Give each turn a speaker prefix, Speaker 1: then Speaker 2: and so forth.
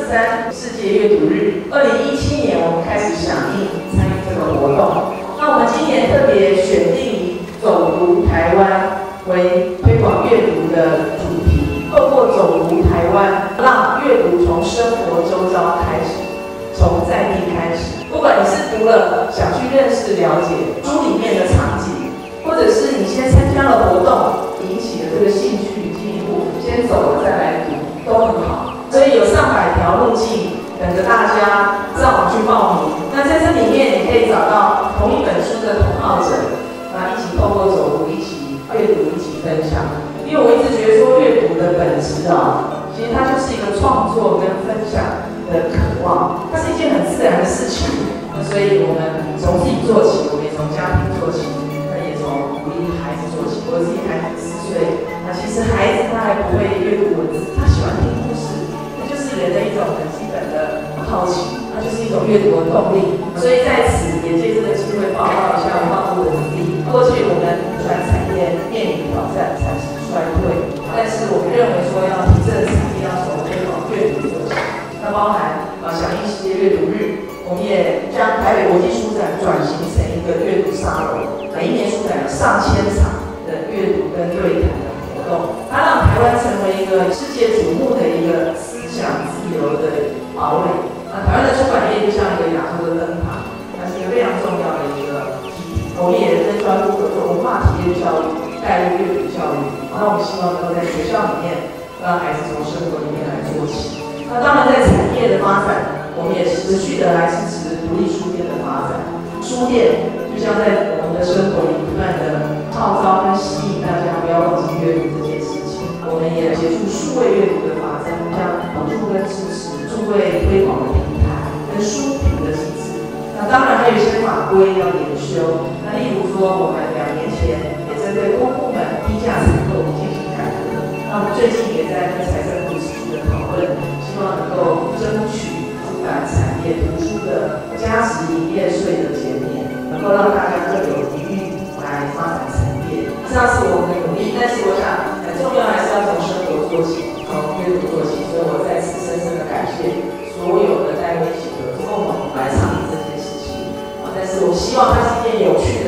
Speaker 1: 2023世界阅读日，2017年我们开始响应参与这个活动。那我们今年特别选定以走读台湾为推广阅读的主题，透过走读台湾，让阅读从生活周遭开始，从在地开始。不管你是读了想去认识了解书里面的场景，或者是你先参加了活动，引起了这个兴趣，进一步先走了再来读，都很好。所以有上百条路径等着大家上网去报名。那在这里面，你可以找到同一本书的同好者，那一起透过走读，一起阅读，一起分享。因为我一直觉得说，阅读的本质啊，其实它就是一个创作跟分享的渴望，它是一件很自然的事情。所以我们从自己做起，我们也从家庭做起，那也从鼓励孩子做起。我自己孩子4岁，那其实孩子他还不会阅读文字，他喜欢听故事，那就是人的一种很基本的好奇，那就是一种阅读的动力。所以在此也借这个机会报告一下文化部的努力。过去我们传产业面临挑战，产值衰退，但是我们认为说要提振产业，要从推广阅读做起。那包含响应世界阅读日，我们也将台北国际书展转型成一个阅读沙龙，每一年书展有上千场的阅读跟对谈的活动，它让台湾成为一个世界瞩目的一个思想自由的堡垒。那台湾的出版业就像一个亚洲的灯塔，它是一个非常重要的一个基地。我们也跟专注合作文化体验教育，带入阅读教育。那我们希望能够在学校里面让孩子从生活里面来做起。那当然，在产业的发展，我们也持续的来支持独立书店的发展。书店就像在我们的生活里不断的号召跟吸引大家不要忘记阅读这件事情。我们也协助数位阅读的发展，像补助跟支持数位推广的平台跟书评的机制。那当然还有一些法规要研修。那例如说，我们2年前也针对公部门低价采购进行改革。那我们最近也在跟财政部持续的讨论，希望能够争取出版产业图书的加值营业税的减免，能够让大家更有余裕来发展产业。以上是我们的努力，但是我想很重要还是要从生活做起，从阅读做起。所以我再次深深的感谢所有的单位一起合作，共同来倡议这件事情。但是我希望它是一件有趣的